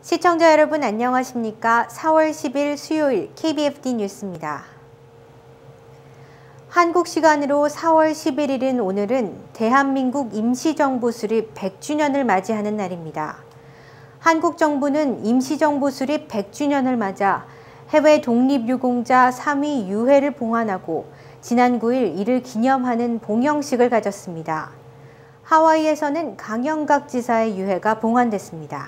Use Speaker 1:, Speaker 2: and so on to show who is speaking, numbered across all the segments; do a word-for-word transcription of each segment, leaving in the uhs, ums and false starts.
Speaker 1: 시청자 여러분 안녕하십니까? 사월 십일 수요일 케이비에프디 뉴스입니다. 한국 시간으로 사월 십일일인 오늘은 대한민국 임시정부 수립 백 주년을 맞이하는 날입니다. 한국 정부는 임시정부 수립 백 주년을 맞아 해외 독립유공자 삼 위 유해를 봉환하고 지난 구일 이를 기념하는 봉영식을 가졌습니다. 하와이에서는 강영각 지사의 유해가 봉환됐습니다.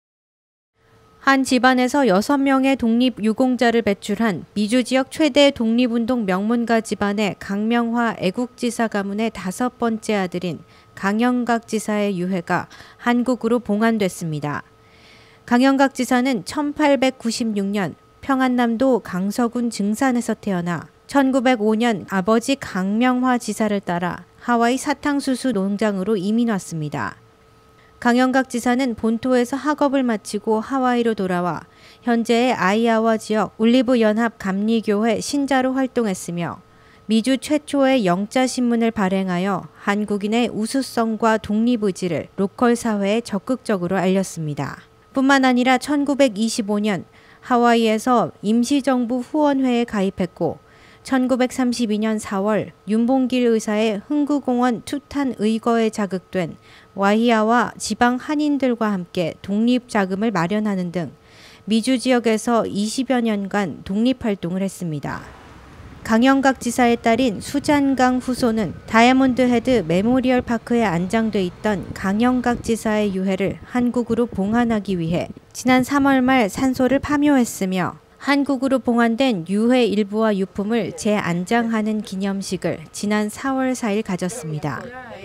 Speaker 1: 한 집안에서 여섯 명의 독립유공자를 배출한 미주 지역 최대 독립운동 명문가 집안의 강명화 애국지사 가문의 다섯 번째 아들인 강영각 지사의 유해가 한국으로 봉환됐습니다. 강영각 지사는 천팔백구십육년 평안남도 강서군 증산에서 태어나 천구백오년 아버지 강명화 지사를 따라 하와이 사탕수수 농장으로 이민 왔습니다. 강영각 지사는 본토에서 학업을 마치고 하와이로 돌아와 현재의 아이아와 지역 올리브 연합 감리교회 신자로 활동했으며 미주 최초의 영자신문을 발행하여 한국인의 우수성과 독립의지를 로컬 사회에 적극적으로 알렸습니다. 뿐만 아니라 천구백이십오년 하와이에서 임시정부 후원회에 가입했고 천구백삼십이년 사월 윤봉길 의사의 흥구공원 투탄 의거에 자극된 와히아와 지방 한인들과 함께 독립자금을 마련하는 등 미주 지역에서 이십여 년간 독립활동을 했습니다. 강영각 지사의 딸인 수잔강 후소는 다이아몬드 헤드 메모리얼 파크에 안장돼 있던 강영각 지사의 유해를 한국으로 봉환하기 위해 지난 삼월 말 산소를 파묘했으며 한국으로 봉환된 유해 일부와 유품을 재안장하는 기념식을 지난 사월 사일 가졌습니다.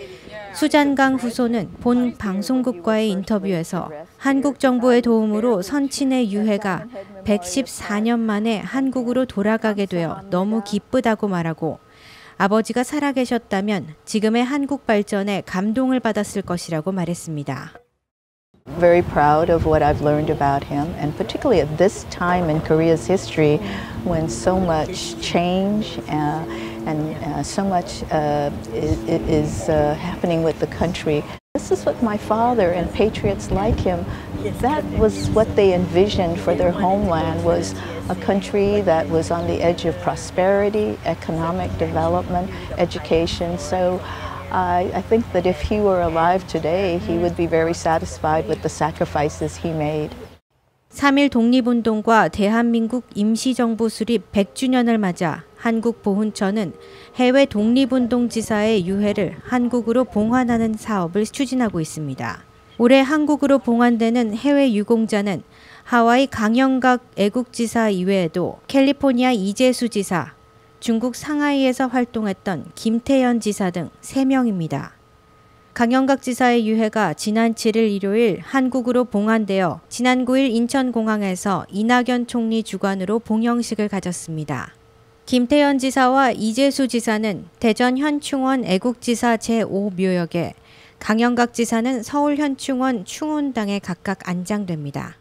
Speaker 1: 수잔강 후소는 본 방송국과의 인터뷰에서 한국 정부의 도움으로 선친의 유해가 백십사년 만에 한국으로 돌아가게 되어 너무 기쁘다고 말하고 아버지가 살아계셨다면 지금의 한국 발전에 감동을 받았을 것이라고 말했습니다.
Speaker 2: Very proud of what I've learned about him, and particularly at this time in Korea's history when so much change uh, and uh, so much uh, is uh, happening with the country. This is what my father and patriots like him, that was what they envisioned for their homeland, was a country that was on the edge of prosperity, economic development, education. So I, I think that if he were alive today, he would be very satisfied with the sacrifices he made.
Speaker 1: 삼일 독립운동과 대한민국 임시정부 수립 백 주년을 맞아 한국보훈처는 해외 독립운동지사의 유해를 한국으로 봉환하는 사업을 추진하고 있습니다. 올해 한국으로 봉환되는 해외 유공자는 하와이 강영각 애국지사 이외에도 캘리포니아 이재수 지사, 중국 상하이에서 활동했던 김태현 지사 등 세 명입니다. 강영각 지사의 유해가 지난 칠일 일요일 한국으로 봉환되어 지난 구일 인천공항에서 이낙연 총리 주관으로 봉영식을 가졌습니다. 김태현 지사와 이재수 지사는 대전 현충원 애국지사 제오 묘역에, 강영각 지사는 서울 현충원 충원당에 각각 안장됩니다.